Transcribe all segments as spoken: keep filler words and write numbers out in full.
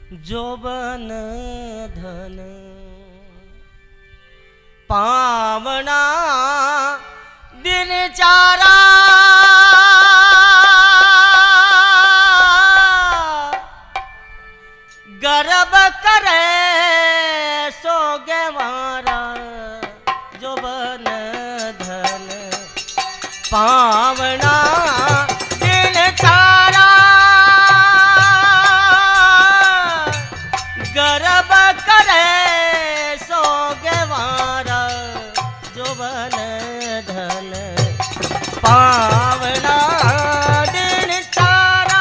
जोबन धन पावना दिन चारा गर्भ करे सो गेवारा जोबन धन पावना दिन चारा गर्भ करे सो गेवारा जोबन धन पावना दिन चारा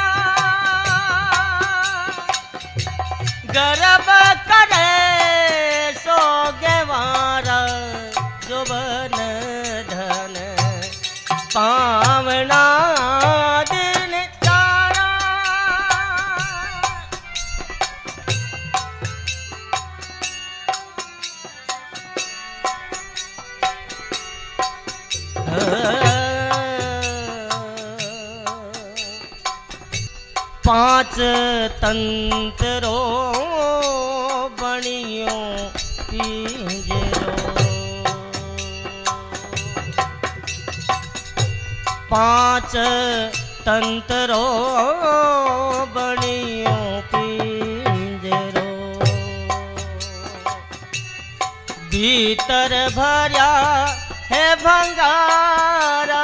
गर्भ करे सो गेवारा जोबन धन पावना दिन चारा पांच तंत्रो बनियो पिंजरो पांच तंत्रो बनियो पिंजरो भीतर भर्या है भंगारा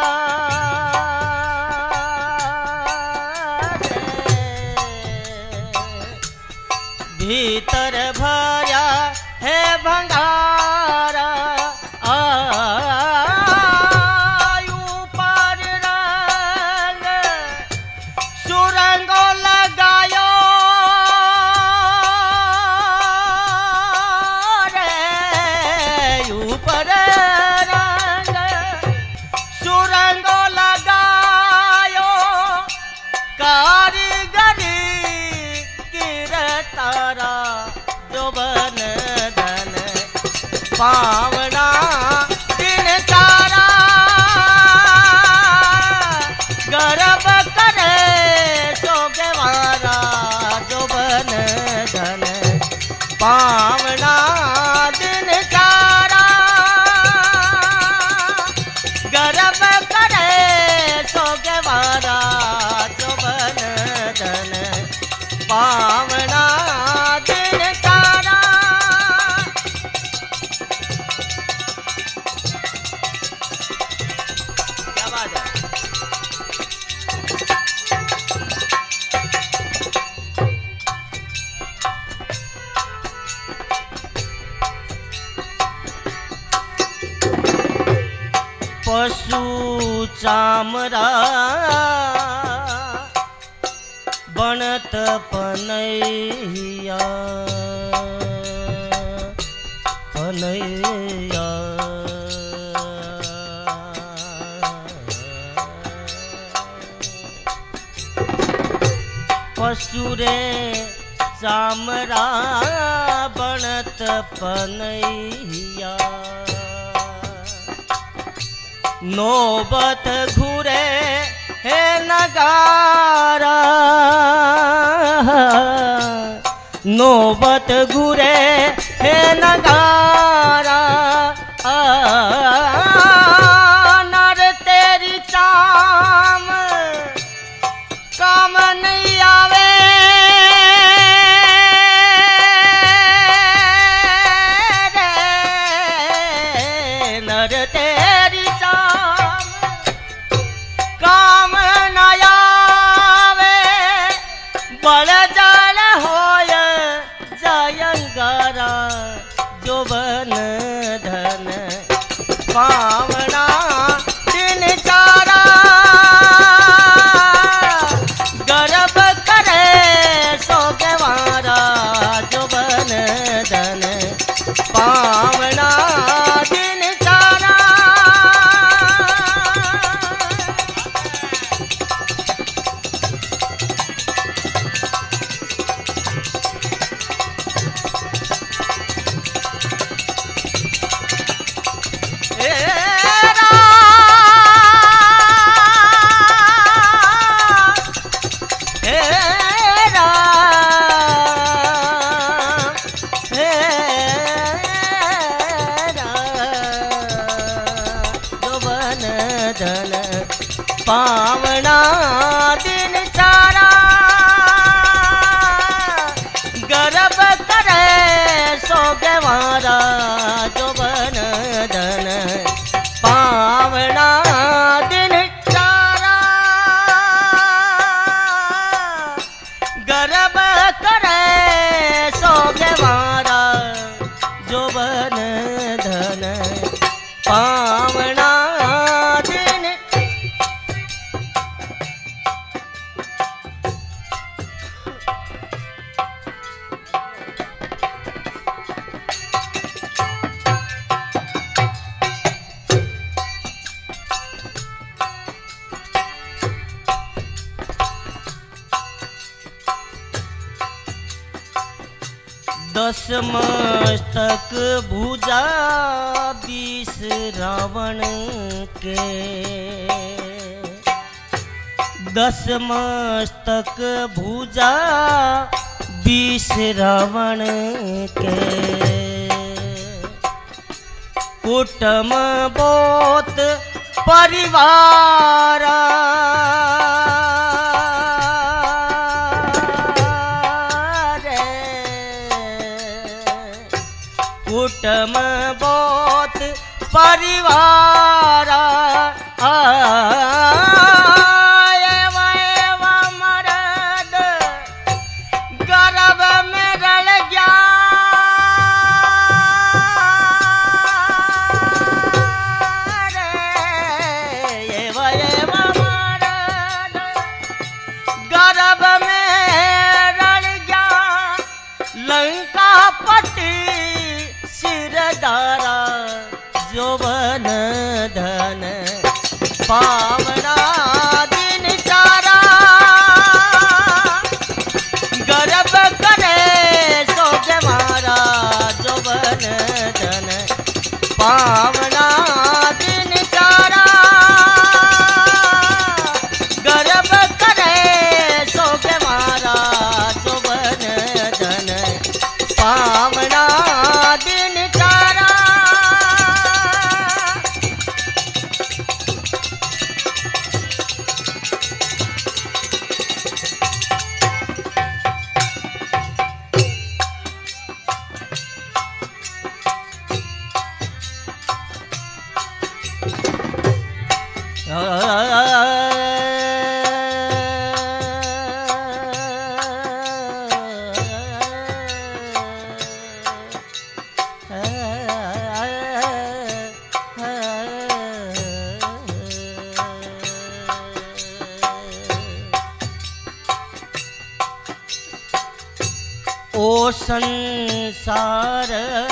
भीतर भर्या है भंगारा आयु पर रंग सुरंगो लगायो रे ऊपर रंग सुरंगो लगायो कारीगरी तारा जोबन धन पावना दिन चारा गर्भ करे सो गेवारा जोबन धन पावना दिन चारा गर्भ करे सो गेवारा जोबन धन पावना दिन तारा क्या बात है पशु चामरा बनत पनैया पनैया पशुरे चामरा बनत पनैया नौबत घूरे है नगारा नौबत घूरे है नगारा नर तेरी चाम काम नहीं आवे रे नर तेरी चाम काम न आवे बल जल होय जयंगारा जोबन धन पावना दिन चारा गर्भ करे सो गेवारा जोबन धन पावना दिन चारा ए गर्भ करे सोगे मारा जोबन धन पावना दिन। दस मस्तक भुजा बीस रावण के, दस मस्तक भुजा बीस रावण के, कुटुम बहुत परिवार कुटुम बहुत परिवार मर्द गर्भ में रल गया रे मर्द गर्भ में रल गया लंका पति सिरदारा जोबन धन पावना दिन चारा गर्भ करे सोगे मारा जोबन धन पावना दिन चारा गर्भ करे सोगे मारा जोबन धन पावना दिन चारा। ओ संसार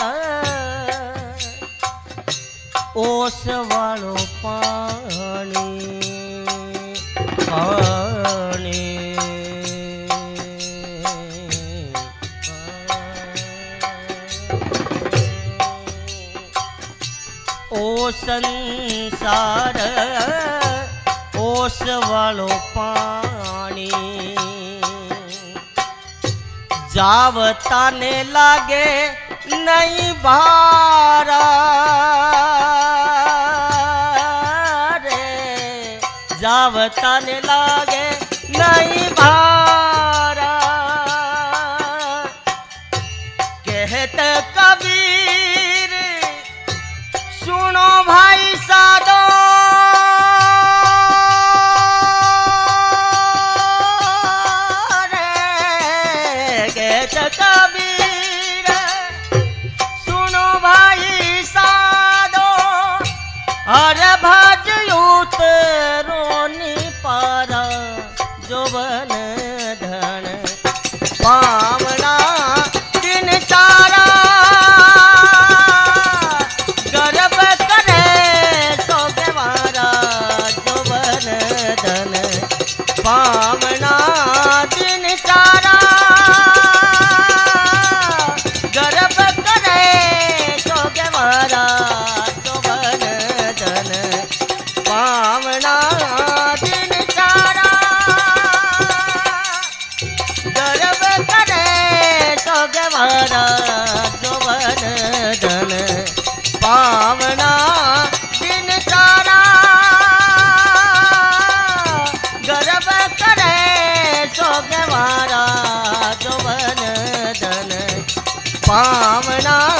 ओस वालो पानी पानी ओ संसार ओस वालो पानी जावता ने लागे नहीं भारा रे जावता ने लागे नहीं भारा कहते कबीर सुनो भाई साधो कबीर सुनो भाई साधो अरे भज यूत रोनी पारा जोबन धन पावना दिन चारा गर्भ करे सोगे मारा जोबन धन पावना दिन चारा जोबन धन पावना दिन चारा गर्भ करे सोगे मारा जोबन धन पावना